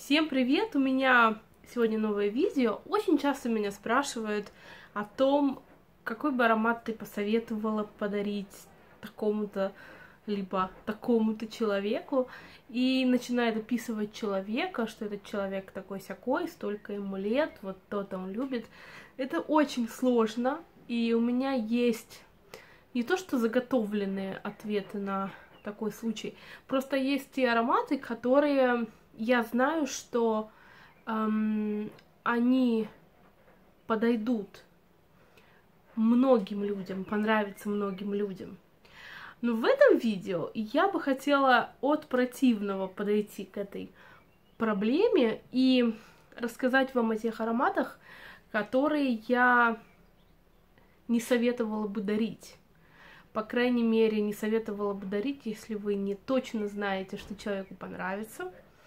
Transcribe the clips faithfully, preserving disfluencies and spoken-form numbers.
Всем привет! У меня сегодня новое видео. Очень часто меня спрашивают о том, какой бы аромат ты посоветовала подарить такому-то либо такому-то человеку, и начинает описывать человека, что этот человек такой-сякой, столько ему лет, вот то-то он любит. Это очень сложно, и у меня есть не то что заготовленные ответы на такой случай, просто есть те ароматы, которые я знаю, что эм, они подойдут многим людям, понравятся многим людям. Но в этом видео я бы хотела от противного подойти к этой проблеме и рассказать вам о тех ароматах, которые я не советовала бы дарить. По крайней мере, не советовала бы дарить, если вы не точно знаете, что человеку понравится.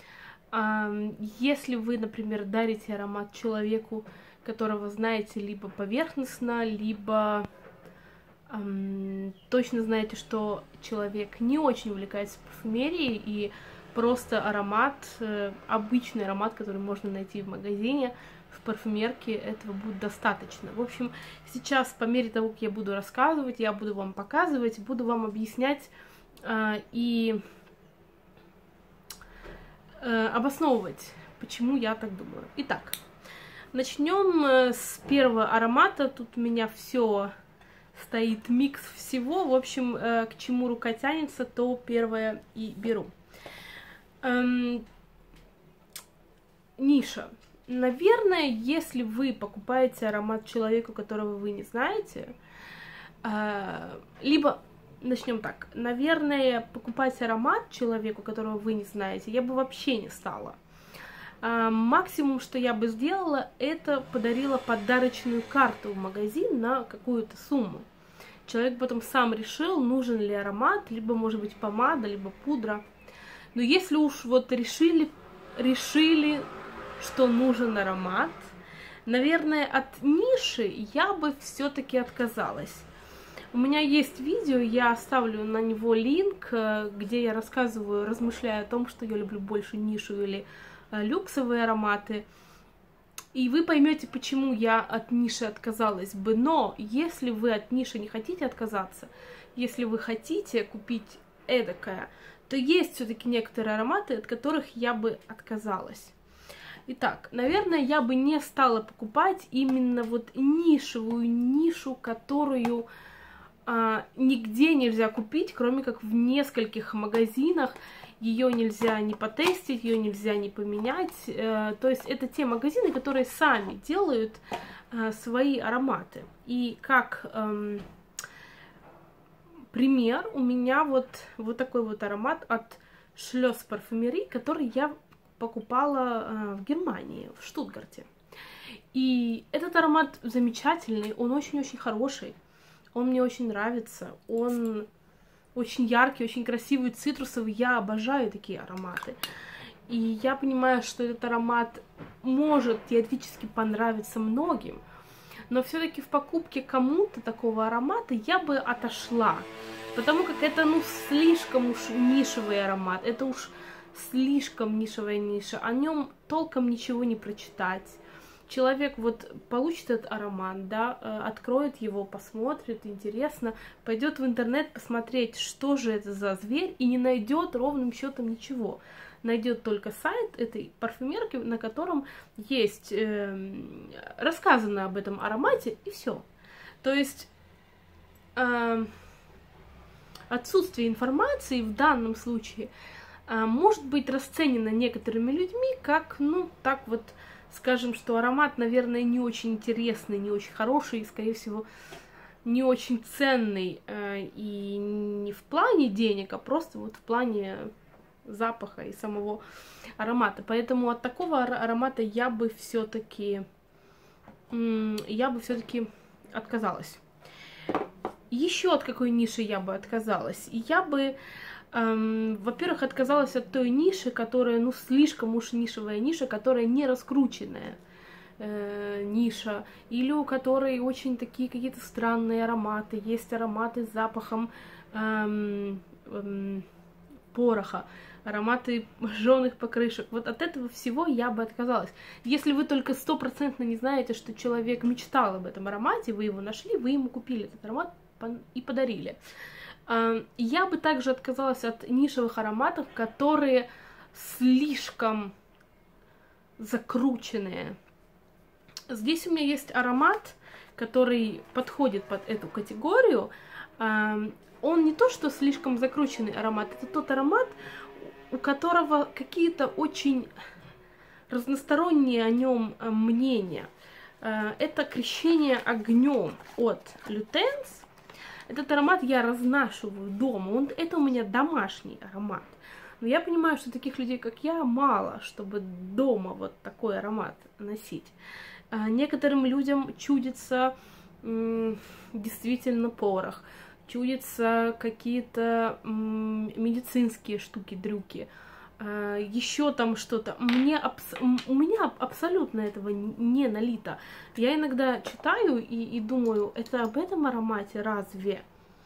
Если вы, например, дарите аромат человеку, которого знаете либо поверхностно, либо эм, точно знаете, что человек не очень увлекается парфюмерией, и просто аромат, э, обычный аромат, который можно найти в магазине, в парфюмерке, этого будет достаточно. В общем, сейчас, по мере того, как я буду рассказывать, я буду вам показывать, буду вам объяснять э, и обосновывать, почему я так думаю. Итак, начнем с первого аромата. Тут у меня все стоит, микс всего. В общем, к чему рука тянется, то первое и беру. Эм, ниша. Наверное, если вы покупаете аромат человеку, которого вы не знаете, э, либо начнем так. Наверное, покупать аромат человеку, которого вы не знаете, я бы вообще не стала. А, максимум, что я бы сделала, это подарила подарочную карту в магазин на какую-то сумму. Человек потом сам решил, нужен ли аромат, либо, может быть, помада, либо пудра. Но если уж вот решили, решили, что нужен аромат, наверное, от ниши я бы все-таки отказалась. У меня есть видео, я оставлю на него линк, где я рассказываю, размышляю о том, что я люблю больше нишу или люксовые ароматы. И вы поймете, почему я от ниши отказалась бы. Но если вы от ниши не хотите отказаться, если вы хотите купить эдакое, то есть все-таки некоторые ароматы, от которых я бы отказалась. Итак, наверное, я бы не стала покупать именно вот нишевую нишу, которую А, нигде нельзя купить, кроме как в нескольких магазинах. Ее нельзя не потестить, ее нельзя не поменять. Э, то есть это те магазины, которые сами делают э, свои ароматы. И как эм, пример у меня вот, вот такой вот аромат от Шлёс Парфюмери, который я покупала э, в Германии, в Штутгарте. И этот аромат замечательный, он очень-очень хороший. Он мне очень нравится, он очень яркий, очень красивый, цитрусовый, я обожаю такие ароматы. И я понимаю, что этот аромат может теоретически понравиться многим, но все-таки в покупке кому-то такого аромата я бы отошла, потому как это, ну, слишком уж нишевый аромат, это уж слишком нишевая ниша, о нем толком ничего не прочитать. Человек вот получит этот аромат, да, откроет его, посмотрит, интересно, пойдет в интернет посмотреть, что же это за зверь, и не найдет ровным счетом ничего. Найдет только сайт этой парфюмерки, на котором есть э, рассказано об этом аромате, и все. То есть э, отсутствие информации в данном случае э, может быть расценено некоторыми людьми как, ну, так вот, скажем, что аромат, наверное, не очень интересный, не очень хороший, и, скорее всего, не очень ценный, э, и не в плане денег, а просто вот в плане запаха и самого аромата. Поэтому от такого аромата я бы все-таки я бы все-таки отказалась. Еще от какой ниши я бы отказалась? Я бы Эм, во-первых, отказалась от той ниши, которая, ну, слишком уж нишевая ниша, которая не раскрученная э, ниша, или у которой очень такие какие-то странные ароматы. Есть ароматы с запахом эм, эм, пороха, ароматы жженых покрышек. Вот от этого всего я бы отказалась. Если вы только стопроцентно не знаете, что человек мечтал об этом аромате, вы его нашли, вы ему купили этот аромат и подарили. Я бы также отказалась от нишевых ароматов, которые слишком закрученные. Здесь у меня есть аромат, который подходит под эту категорию. Он не то, что слишком закрученный аромат, это тот аромат, у которого какие-то очень разносторонние о нем мнения. Это крещение огнем от Luten's. Этот аромат я разнашиваю дома, он, это у меня домашний аромат. Но я понимаю, что таких людей, как я, мало, чтобы дома вот такой аромат носить. Некоторым людям чудится действительно порох, чудятся какие-то медицинские штуки-дрюки, еще там что-то. Мне абс... У меня абсолютно этого не налито. Я иногда читаю и, и думаю, это об этом аромате разве?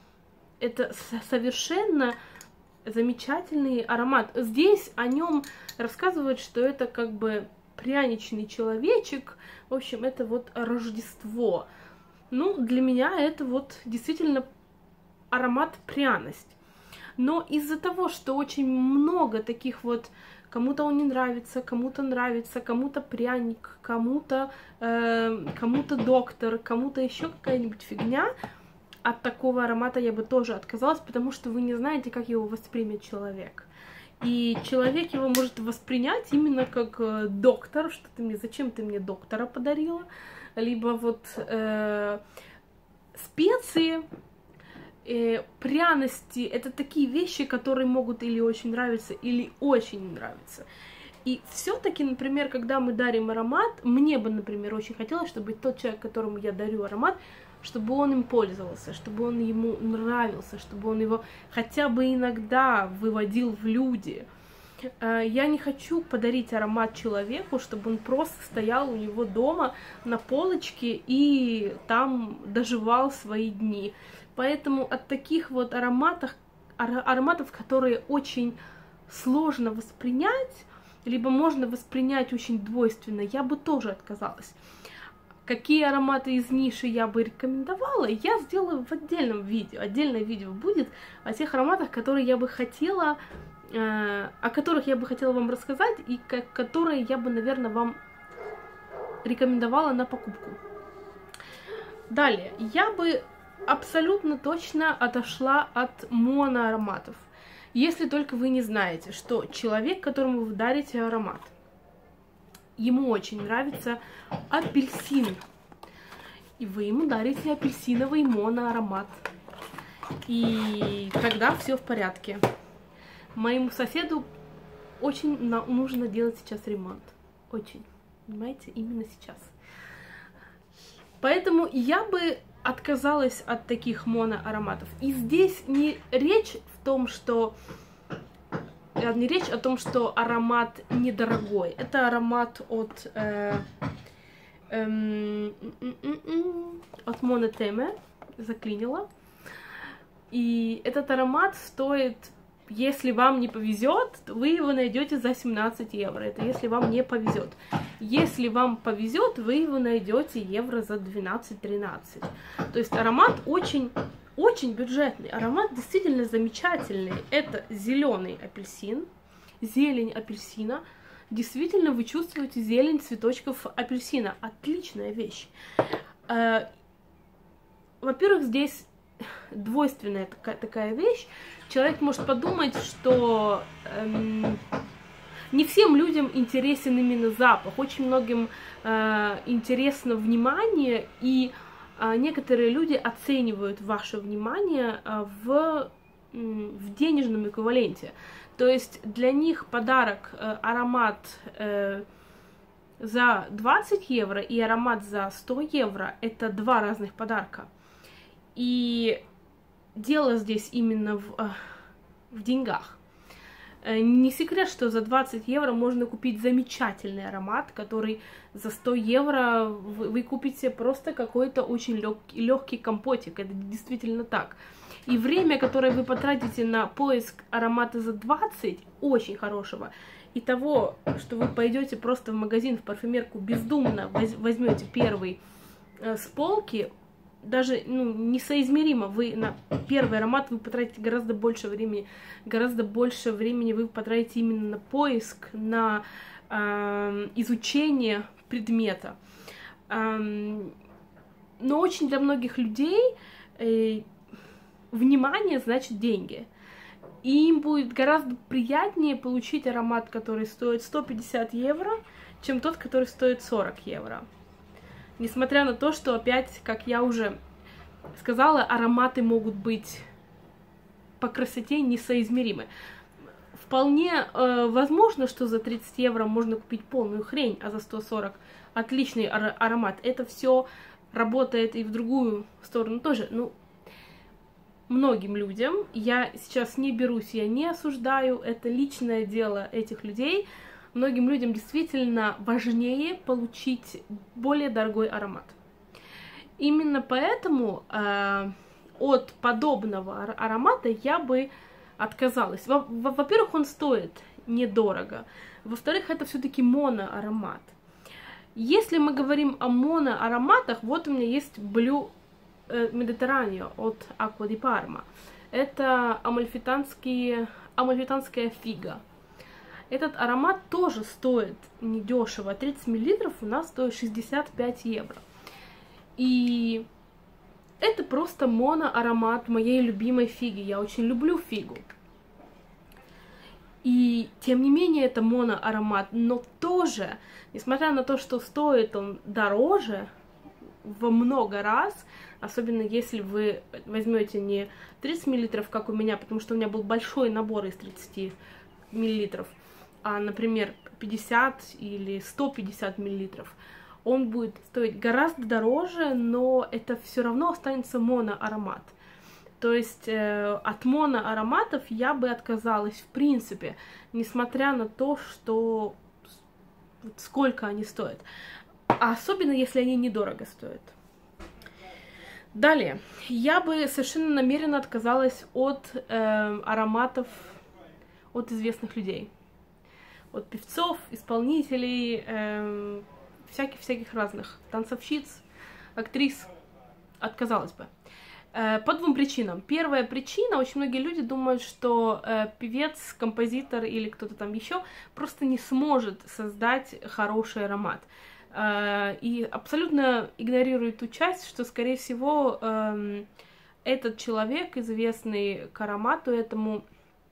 Это совершенно замечательный аромат. Здесь о нем рассказывают, что это как бы пряничный человечек. В общем, это вот Рождество. Ну, для меня это вот действительно аромат пряность. Но из-за того, что очень много таких вот, кому-то он не нравится, кому-то нравится, кому-то пряник, кому-то э, кому-то доктор, кому-то еще какая-нибудь фигня, от такого аромата я бы тоже отказалась, потому что вы не знаете, как его воспримет человек. И человек его может воспринять именно как э, доктор, что ты мне, зачем ты мне доктора подарила, либо вот э, специи. Э, пряности — это такие вещи, которые могут или очень нравиться, или очень не нравиться. И все-таки, например, когда мы дарим аромат, мне бы, например, очень хотелось, чтобы тот человек, которому я дарю аромат, чтобы он им пользовался, чтобы он ему нравился, чтобы он его хотя бы иногда выводил в люди. Э, я не хочу подарить аромат человеку, чтобы он просто стоял у него дома на полочке и там доживал свои дни. Поэтому от таких вот ароматов, ароматов, которые очень сложно воспринять, либо можно воспринять очень двойственно, я бы тоже отказалась. Какие ароматы из ниши я бы рекомендовала, я сделаю в отдельном видео. Отдельное видео будет о тех ароматах, которые я бы хотела, э, о которых я бы хотела вам рассказать, и как, которые я бы, наверное, вам рекомендовала на покупку. Далее, я бы абсолютно точно отошла от моноароматов. Если только вы не знаете, что человек, которому вы дарите аромат, ему очень нравится апельсин, и вы ему дарите апельсиновый моноаромат, и тогда все в порядке. Моему соседу очень нужно делать сейчас ремонт. Очень. Понимаете? Именно сейчас. Поэтому я бы отказалась от таких моноароматов. И здесь не речь в том, что не речь о том, что аромат недорогой. Это аромат от э, э, от Monoteme, заклинила. И этот аромат стоит, если вам не повезет, вы его найдете за семнадцать евро. Это если вам не повезет. Если вам повезет, вы его найдете евро за двенадцать-тринадцать. То есть аромат очень, очень бюджетный. Аромат действительно замечательный. Это зеленый апельсин, зелень апельсина. Действительно, вы чувствуете зелень цветочков апельсина. Отличная вещь. Во-первых, здесь двойственная такая, такая вещь. Человек может подумать, что эм, не всем людям интересен именно запах. Очень многим э, интересно внимание, и э, некоторые люди оценивают ваше внимание э, в, э, в денежном эквиваленте. То есть для них подарок, э, аромат э, за двадцать евро и аромат за сто евро — это два разных подарка. И дело здесь именно в, в деньгах. Не секрет, что за двадцать евро можно купить замечательный аромат, который за сто евро вы, вы купите просто какой-то очень легкий, легкий компотик. Это действительно так. И время, которое вы потратите на поиск аромата за двадцать, очень хорошего, и того, что вы пойдете просто в магазин, в парфюмерку, бездумно возьмете первый э, с полки, даже ну, несоизмеримо. Вы на первый аромат вы потратите гораздо больше времени, гораздо больше времени вы потратите именно на поиск, на э, изучение предмета. Э, но очень для многих людей э, внимание значит деньги. И им будет гораздо приятнее получить аромат, который стоит сто пятьдесят евро, чем тот, который стоит сорок евро. Несмотря на то, что опять, как я уже сказала, ароматы могут быть по красоте несоизмеримы. Вполне э, возможно, что за тридцать евро можно купить полную хрень, а за сто сорок отличный ар аромат. Это все работает и в другую сторону тоже. Ну, многим людям, я сейчас не берусь, я не осуждаю, это личное дело этих людей, многим людям действительно важнее получить более дорогой аромат. Именно поэтому э, от подобного аромата я бы отказалась. Во-первых, он стоит недорого, во-вторых, это все-таки моноаромат. Если мы говорим о моноароматах, вот у меня есть Blue Mediterraneo от Acqua di Parma. Это амальфитанская фига. Этот аромат тоже стоит недешево. тридцать миллилитров у нас стоит шестьдесят пять евро. И это просто моноаромат моей любимой фиги. Я очень люблю фигу. И тем не менее это моноаромат. Но тоже, несмотря на то, что стоит он дороже во много раз, особенно если вы возьмете не тридцать миллилитров, как у меня, потому что у меня был большой набор из тридцати миллилитров, а, например, пятьдесят или сто пятьдесят миллилитров, он будет стоить гораздо дороже, но это все равно останется моноаромат. То есть э, от моноароматов я бы отказалась в принципе, несмотря на то, что сколько они стоят. А особенно, если они недорого стоят. Далее, я бы совершенно намеренно отказалась от э, ароматов от известных людей. От певцов, исполнителей, э, всяких-всяких разных танцовщиц, актрис. Отказалась бы. Э, по двум причинам. Первая причина, очень многие люди думают, что э, певец, композитор или кто-то там еще просто не сможет создать хороший аромат. И абсолютно игнорирует ту часть, что, скорее всего, эм, этот человек, известный к аромату этому,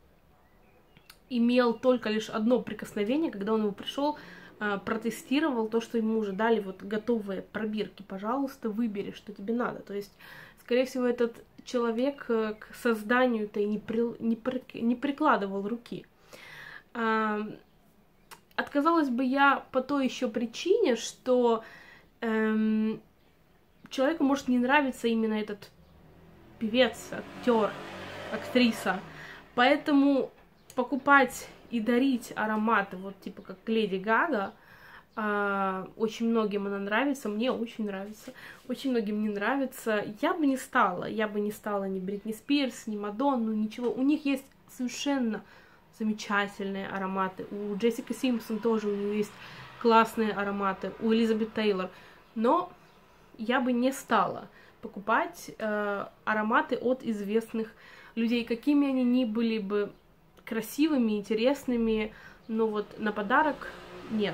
имел только лишь одно прикосновение, когда он его пришел, э, протестировал то, что ему уже дали вот готовые пробирки. Пожалуйста, выбери, что тебе надо. То есть, скорее всего, этот человек э, к созданию-то и не, при, не, при, не прикладывал руки. Э, Отказалась бы я по той еще причине, что эм, человеку может не нравиться именно этот певец, актер, актриса. Поэтому покупать и дарить ароматы, вот типа как Леди Гага, э, очень многим она нравится, мне очень нравится, очень многим не нравится. Я бы не стала, я бы не стала ни Бритни Спирс, ни Мадонну, ничего. У них есть совершенно замечательные ароматы. У Джессики Симпсон тоже у нее есть классные ароматы. У Элизабет Тейлор. Но я бы не стала покупать э, ароматы от известных людей. Какими они ни были бы красивыми, интересными, но вот на подарок нет.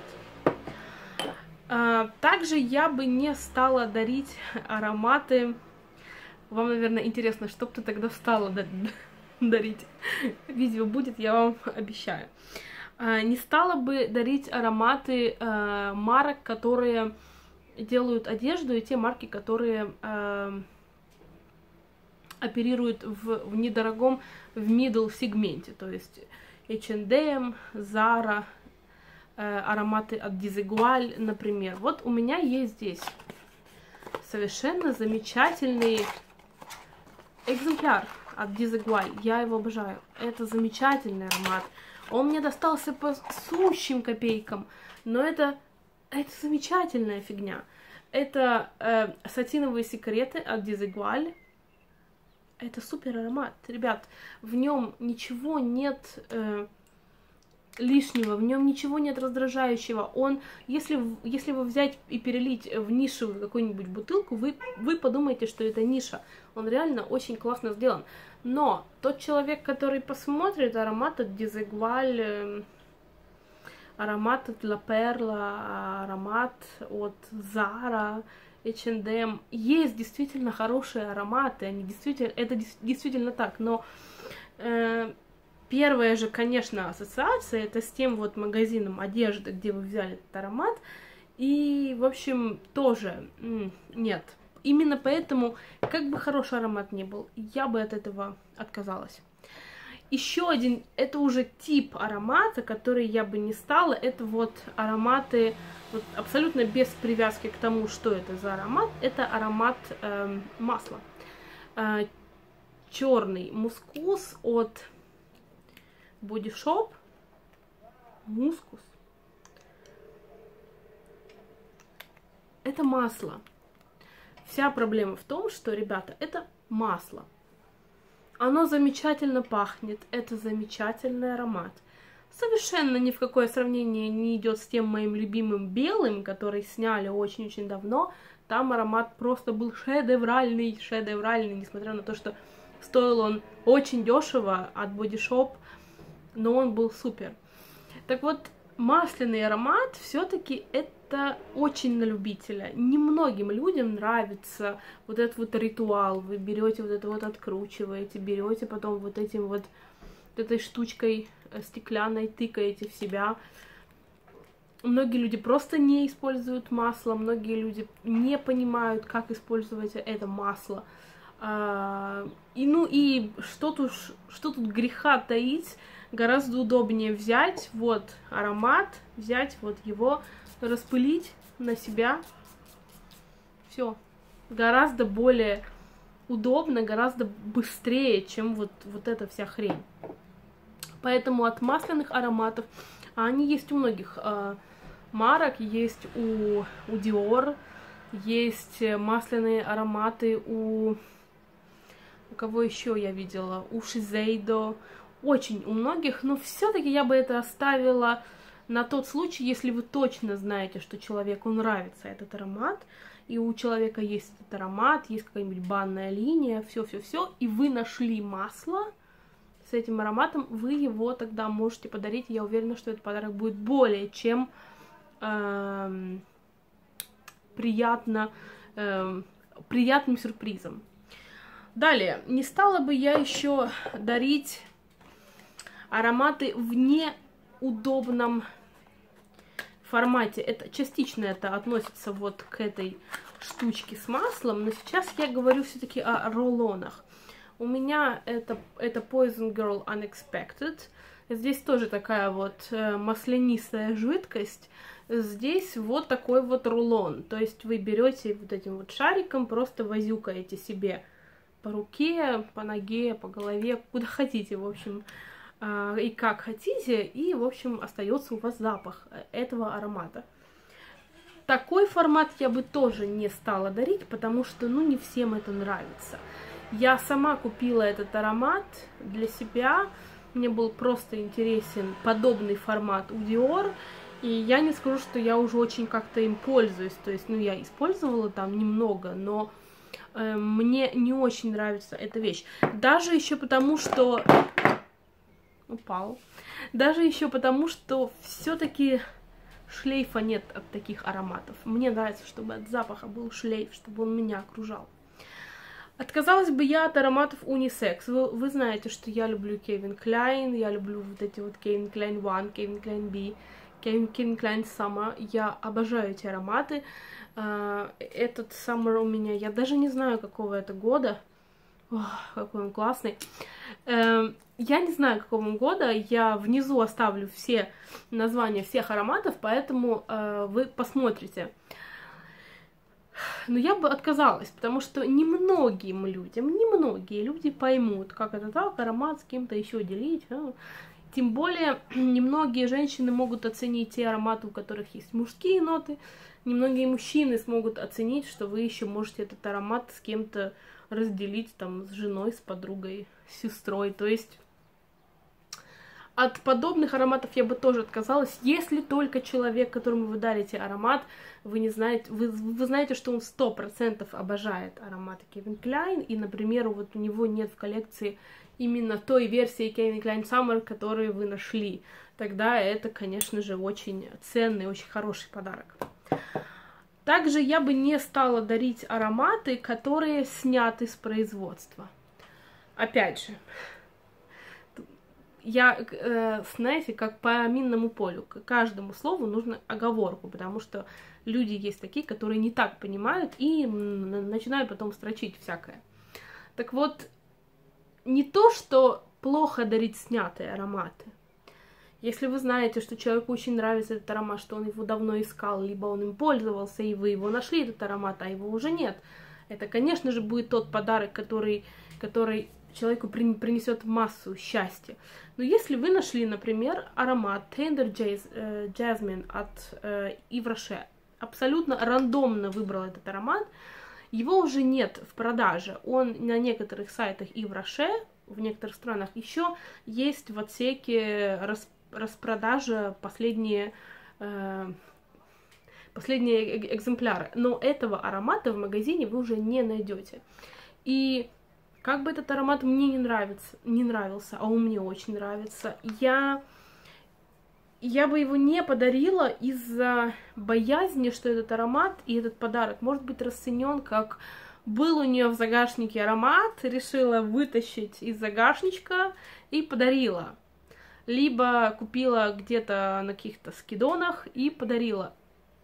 Э, также я бы не стала дарить ароматы. Вам, наверное, интересно, что бы ты тогда стала дарить? дарить. Видео будет, я вам обещаю. Не стала бы дарить ароматы э, марок, которые делают одежду, и те марки, которые э, оперируют в, в недорогом, в middle сегменте, то есть эйч энд эм, Zara, э, ароматы от Desigual, например. Вот у меня есть здесь совершенно замечательный экземпляр от Desigual. Я его обожаю. Это замечательный аромат. Он мне достался по сущим копейкам, но это, это замечательная фигня. Это э, сатиновые секреты от Desigual. это супер аромат, ребят, в нем ничего нет э, лишнего, в нем ничего нет раздражающего. Он, если, если вы взять и перелить в нишевую какую-нибудь бутылку, вы, вы подумаете, что это ниша. Он реально очень классно сделан. Но тот человек, который посмотрит аромат от Desigual, э, аромат от La Perla, аромат от Zara, эйч энд эм, есть действительно хорошие ароматы, они действительно, это действительно так, но э, первая же, конечно, ассоциация это с тем вот магазином одежды, где вы взяли этот аромат, и, в общем, тоже нет. Именно поэтому, как бы хороший аромат ни был, я бы от этого отказалась. Еще один, это уже тип аромата, который я бы не стала, это вот ароматы, вот абсолютно без привязки к тому, что это за аромат, это аромат э, масла. Э, черный мускус от Body Shop, мускус. Это масло. Вся проблема в том, что, ребята, это масло. Оно замечательно пахнет, это замечательный аромат. Совершенно ни в какое сравнение не идет с тем моим любимым белым, который сняли очень-очень давно. Там аромат просто был шедевральный, шедевральный, несмотря на то, что стоил он очень дешево от Body Shop, но он был супер. Так вот, масляный аромат все-таки это очень на любителя. Немногим людям нравится вот этот вот ритуал. Вы берете вот это вот, откручиваете, берете потом вот этим вот, вот этой штучкой стеклянной тыкаете в себя. Многие люди просто не используют масло, многие люди не понимают, как использовать это масло. И ну и что тут, что тут греха таить? Гораздо удобнее взять вот аромат, взять вот его, распылить на себя. Все. Гораздо более удобно, гораздо быстрее, чем вот, вот эта вся хрень. Поэтому от масляных ароматов, а они есть у многих э, марок, есть у, у Dior, есть масляные ароматы у... У кого еще я видела? У Shiseido. Очень у многих, но все-таки я бы это оставила на тот случай, если вы точно знаете, что человеку нравится этот аромат, и у человека есть этот аромат, есть какая-нибудь банная линия, все-все-все, и вы нашли масло с этим ароматом, вы его тогда можете подарить, и я уверена, что этот подарок будет более чем э, приятно, э, приятным сюрпризом. Далее, не стала бы я еще дарить ароматы в неудобном формате. Это частично это относится вот к этой штучке с маслом, но сейчас я говорю все-таки о рулонах. У меня это, это Poison Girl Unexpected. Здесь тоже такая вот маслянистая жидкость. Здесь вот такой вот рулон. То есть вы берете вот этим вот шариком, просто возюкаете себе по руке, по ноге, по голове, куда хотите, в общем, и как хотите, и, в общем, остается у вас запах этого аромата. Такой формат я бы тоже не стала дарить, потому что, ну, не всем это нравится. Я сама купила этот аромат для себя, мне был просто интересен подобный формат у Dior, и я не скажу, что я уже очень как-то им пользуюсь, то есть, ну, я использовала там немного, но э, мне не очень нравится эта вещь. Даже еще потому, что... Упал. Даже еще потому, что все-таки шлейфа нет от таких ароматов. Мне нравится, чтобы от запаха был шлейф, чтобы он меня окружал. Отказалась бы я от ароматов унисекс. Вы, вы знаете, что я люблю Calvin Klein, я люблю вот эти вот Calvin Klein One, Calvin Klein B, Calvin Klein Summer. Я обожаю эти ароматы. Этот Summer у меня, я даже не знаю, какого это года. Ох, какой он классный. Я не знаю, какого он года, я внизу оставлю все названия всех ароматов, поэтому э, вы посмотрите. Но я бы отказалась, потому что немногим людям, немногие люди поймут, как это так, аромат с кем-то еще делить. А? Тем более, немногие женщины могут оценить те ароматы, у которых есть мужские ноты, немногие мужчины смогут оценить, что вы еще можете этот аромат с кем-то разделить там с женой, с подругой, с сестрой. То есть от подобных ароматов я бы тоже отказалась, если только человек, которому вы дарите аромат, вы не знаете, вы, вы знаете, что он сто процентов обожает ароматы Calvin Klein, и, например, вот у него нет в коллекции именно той версии Calvin Klein Summer, которую вы нашли. Тогда это, конечно же, очень ценный, очень хороший подарок. Также я бы не стала дарить ароматы, которые сняты с производства. Опять же, я, э, знаете, как по минному полю, к каждому слову нужно оговорку, потому что люди есть такие, которые не так понимают и начинают потом строчить всякое. Так вот, не то, что плохо дарить снятые ароматы. Если вы знаете, что человеку очень нравится этот аромат, что он его давно искал, либо он им пользовался, и вы его нашли, этот аромат, а его уже нет, это, конечно же, будет тот подарок, который, который человеку принесет массу счастья. Но если вы нашли, например, аромат Tender Jasmine от э, Yves Rocher, абсолютно рандомно выбрал этот аромат, его уже нет в продаже. Он на некоторых сайтах Yves Rocher, в некоторых странах еще есть в отсеке рас, распродажа последние, э, последние экземпляры. Но этого аромата в магазине вы уже не найдете. И как бы этот аромат мне не нравится, не нравился, а он мне очень нравится, я, я бы его не подарила из-за боязни, что этот аромат и этот подарок может быть расценен как был у нее в загашнике аромат, решила вытащить из загашничка и подарила. Либо купила где-то на каких-то скидонах и подарила.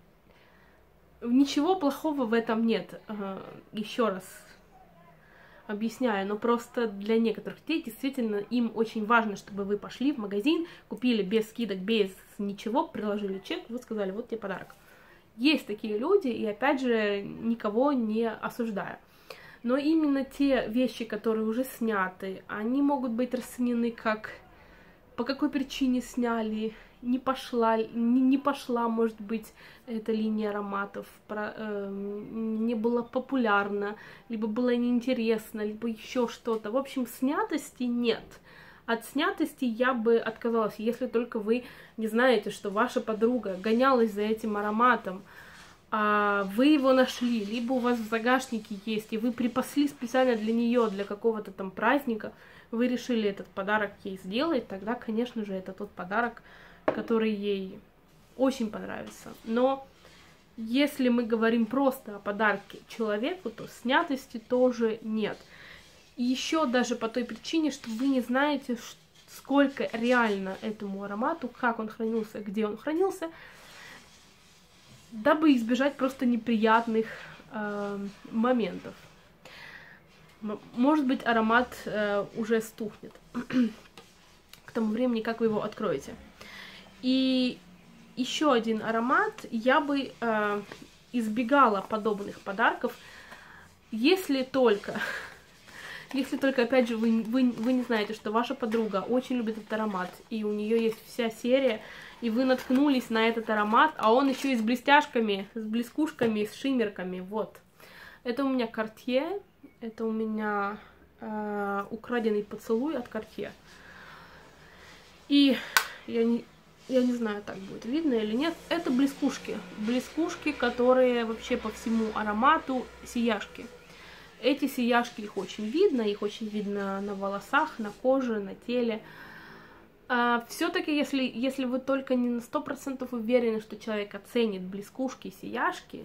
Ничего плохого в этом нет. Еще раз объясняю, но просто для некоторых людей действительно им очень важно, чтобы вы пошли в магазин, купили без скидок, без ничего, приложили чек, вы сказали, вот тебе подарок. Есть такие люди, и опять же, никого не осуждаю. Но именно те вещи, которые уже сняты, они могут быть расценены как по какой причине сняли, не пошла, не, не пошла, может быть, эта линия ароматов, про, э, не была популярна, либо было неинтересно, либо еще что-то. В общем, снятости нет. От снятости я бы отказалась, если только вы не знаете, что ваша подруга гонялась за этим ароматом, а вы его нашли, либо у вас в загашнике есть, и вы припасли специально для нее, для какого-то там праздника, вы решили этот подарок ей сделать, тогда, конечно же, это тот подарок, который ей очень понравится. Но если мы говорим просто о подарке человеку, то снятости тоже нет. И еще даже по той причине, что вы не знаете, сколько реально этому аромату, как он хранился, где он хранился, дабы избежать просто неприятных э, моментов. Может быть, аромат э, уже стухнет к тому времени, как вы его откроете. И еще один аромат, я бы э, избегала подобных подарков, если только, если только, опять же, вы, вы, вы не знаете, что ваша подруга очень любит этот аромат, и у нее есть вся серия, и вы наткнулись на этот аромат, а он еще и с блестяшками, с блескушками, с шиммерками, вот. Это у меня Cartier, это у меня э, украденный поцелуй от Cartier. И я не... Я не знаю, так будет видно или нет. Это блескушки. Блескушки, которые вообще по всему аромату сияшки. Эти сияшки, их очень видно. Их очень видно на волосах, на коже, на теле. А, все-таки, если, если вы только не на сто процентов уверены, что человек оценит блескушки, сияшки,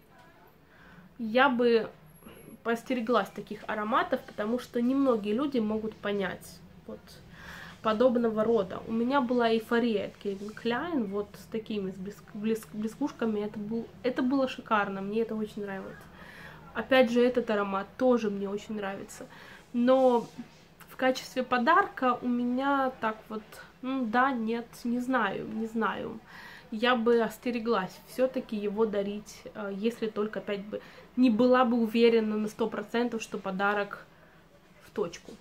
я бы поостереглась таких ароматов, потому что немногие люди могут понять. Вот. Подобного рода. У меня была эйфория от Calvin Klein, вот с такими с блеск, блеск, блескушками. Это, был, это было шикарно, мне это очень нравилось. Опять же, этот аромат тоже мне очень нравится. Но в качестве подарка у меня так вот, ну да, нет, не знаю, не знаю. Я бы остереглась все-таки его дарить, если только опять бы не была бы уверена на сто процентов, что подарок в точку.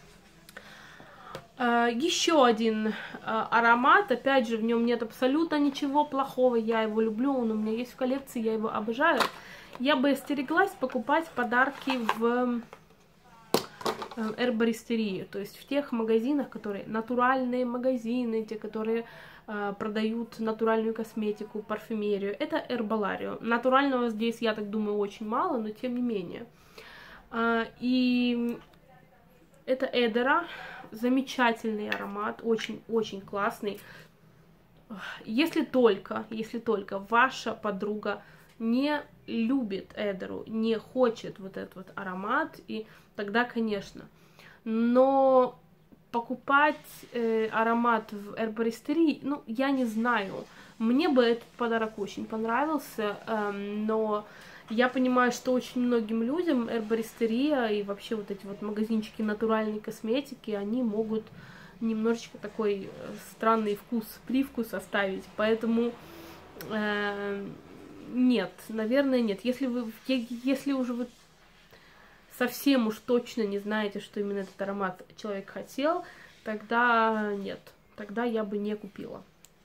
Uh, еще один uh, аромат, опять же, в нем нет абсолютно ничего плохого, я его люблю, он у меня есть в коллекции, я его обожаю. Я бы остереглась покупать подарки в эрбористерии, то есть в тех магазинах, которые натуральные магазины, те, которые э, продают натуральную косметику, парфюмерию, это эрболарио. Натурального здесь, я так думаю, очень мало, но тем не менее. Э, и это Эдера, замечательный аромат, очень-очень классный. Если только, если только ваша подруга не любит Эдеру, не хочет вот этот вот аромат, и тогда, конечно. Но покупать э, аромат в эрбористерии, ну, я не знаю. Мне бы этот подарок очень понравился, э, но я понимаю, что очень многим людям эрбористерия и вообще вот эти вот магазинчики натуральной косметики, они могут немножечко такой странный вкус, привкус оставить. Поэтому э, нет, наверное, нет. Если вы, если уже вы совсем уж точно не знаете, что именно этот аромат человек хотел, тогда нет, тогда я бы не купила.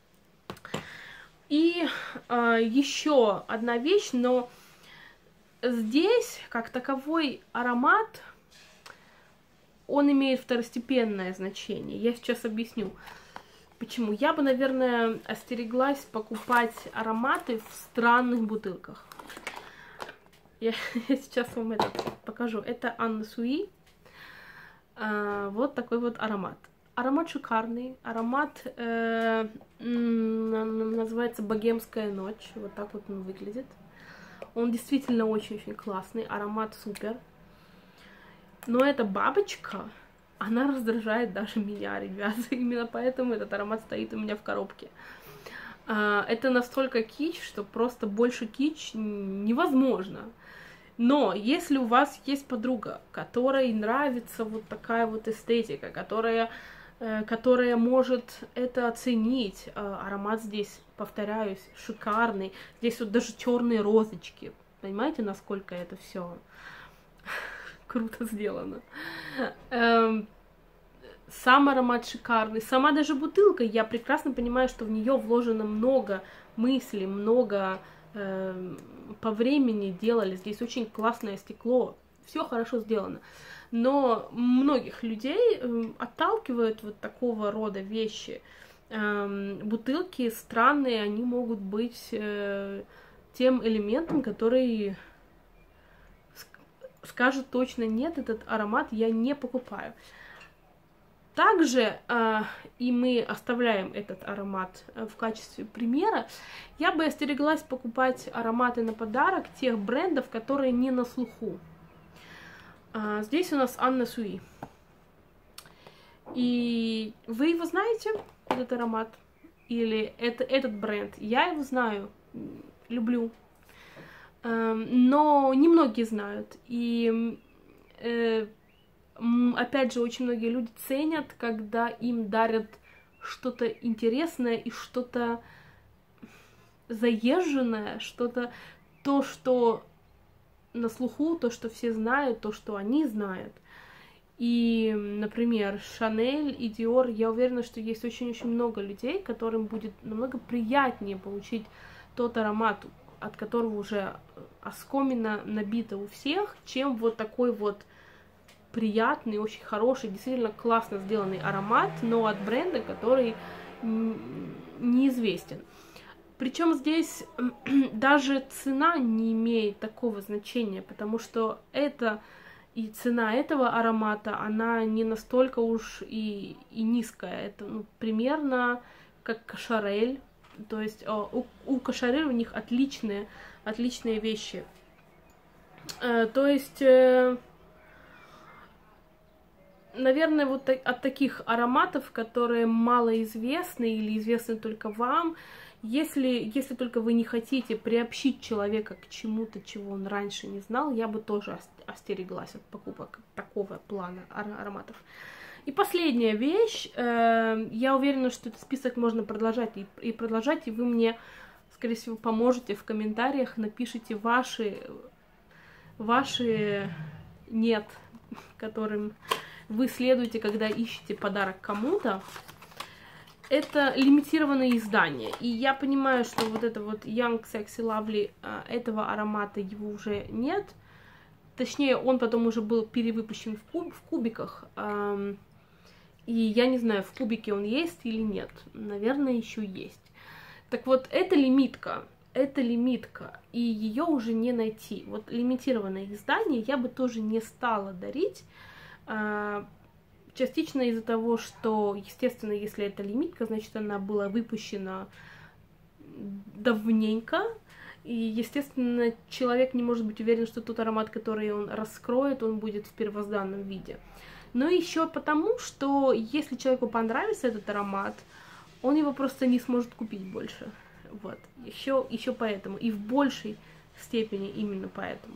И э, еще одна вещь, но здесь, как таковой аромат, он имеет второстепенное значение. Я сейчас объясню, почему. Я бы, наверное, остереглась покупать ароматы в странных бутылках. Я, я сейчас вам это покажу. Это Анна Суи. А, вот такой вот аромат. Аромат шикарный. Аромат э, называется «Богемская ночь». Вот так вот он выглядит. Он действительно очень-очень классный. Аромат супер. Но эта бабочка, она раздражает даже меня, ребята. Именно поэтому этот аромат стоит у меня в коробке. А, это настолько кич, что просто больше кич невозможно. Но если у вас есть подруга, которой нравится вот такая вот эстетика, которая, э, которая может это оценить, э, аромат здесь, повторяюсь, шикарный. Здесь вот даже черные розочки. Понимаете, насколько это все круто сделано. Эм, сам аромат шикарный. Сама даже бутылка, я прекрасно понимаю, что в нее вложено много мыслей, много... Э, по времени делали, здесь очень классное стекло, все хорошо сделано. Но многих людей э, отталкивают вот такого рода вещи. Э, бутылки странные, они могут быть э, тем элементом, который скажет точно нет, этот аромат я не покупаю. Также, э, и мы оставляем этот аромат в качестве примера, я бы остереглась покупать ароматы на подарок тех брендов, которые не на слуху. Э, здесь у нас Анна Суи. И вы его знаете, этот аромат? Или это, этот бренд? Я его знаю, люблю. Э, но немногие знают. И... Э, опять же, очень многие люди ценят, когда им дарят что-то интересное и что-то заезженное, что-то, то, что на слуху, то, что все знают, то, что они знают. И, например, Шанель и Диор, я уверена, что есть очень-очень много людей, которым будет намного приятнее получить тот аромат, от которого уже оскомина набита у всех, чем вот такой вот приятный, очень хороший, действительно классно сделанный аромат, но от бренда, который неизвестен. Причем здесь даже цена не имеет такого значения, потому что это и цена этого аромата, она не настолько уж и, и низкая. Это ну, примерно как Кошарель, то есть у, у Кошарель у них отличные, отличные вещи. То есть... Наверное, вот от таких ароматов, которые малоизвестны или известны только вам, если, если только вы не хотите приобщить человека к чему-то, чего он раньше не знал, я бы тоже остереглась от покупок такого плана ароматов. И последняя вещь, э, я уверена, что этот список можно продолжать и, и продолжать, и вы мне, скорее всего, поможете в комментариях, напишите ваши, ваши нет, которым... вы следуете, когда ищете подарок кому-то, это лимитированные издания. И я понимаю, что вот это вот Young Sexy Lovely, этого аромата его уже нет. точнее, он потом уже был перевыпущен в, куб, в кубиках, эм, и я не знаю, в кубике он есть или нет, наверное, еще есть. Так вот, это лимитка, это лимитка, и ее уже не найти. Вот лимитированное издание я бы тоже не стала дарить, э, частично из-за того, что, естественно, если это лимитка, значит, она была выпущена давненько, и, естественно, человек не может быть уверен, что тот аромат, который он раскроет, он будет в первозданном виде. Но еще потому, что если человеку понравится этот аромат, он его просто не сможет купить больше. Вот. Еще, еще поэтому. И в большей степени именно поэтому.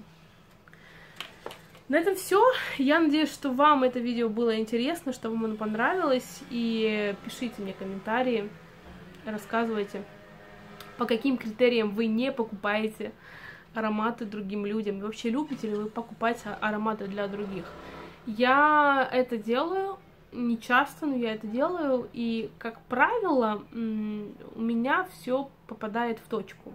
На этом все. Я надеюсь, что вам это видео было интересно, что вам оно понравилось. И пишите мне комментарии, рассказывайте, по каким критериям вы не покупаете ароматы другим людям. И вообще, любите ли вы покупать ароматы для других? Я это делаю не часто, но я это делаю. И, как правило, у меня все попадает в точку.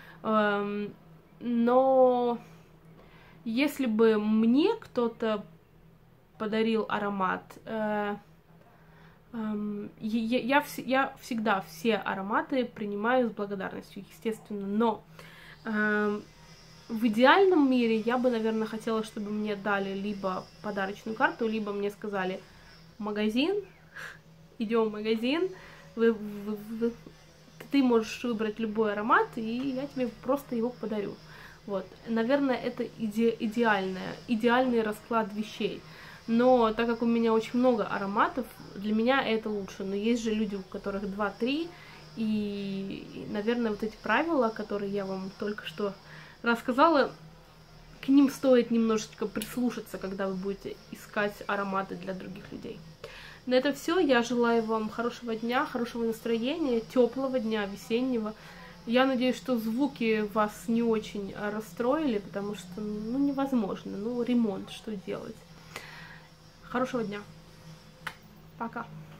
Но если бы мне кто-то подарил аромат, э, э, я, я, я всегда все ароматы принимаю с благодарностью, естественно, но э, в идеальном мире я бы, наверное, хотела, чтобы мне дали либо подарочную карту, либо мне сказали: магазин, идем в магазин, вы, вы, вы, ты можешь выбрать любой аромат, и я тебе просто его подарю. Вот, наверное, это иде идеальное, идеальный расклад вещей. Но так как у меня очень много ароматов, для меня это лучше. Но есть же люди, у которых два-три, и, наверное, вот эти правила, которые я вам только что рассказала, к ним стоит немножечко прислушаться, когда вы будете искать ароматы для других людей. На этом все. Я желаю вам хорошего дня, хорошего настроения, теплого дня, весеннего. Я надеюсь, что звуки вас не очень расстроили, потому что, ну, невозможно. Ну, ремонт, что делать? Хорошего дня. Пока.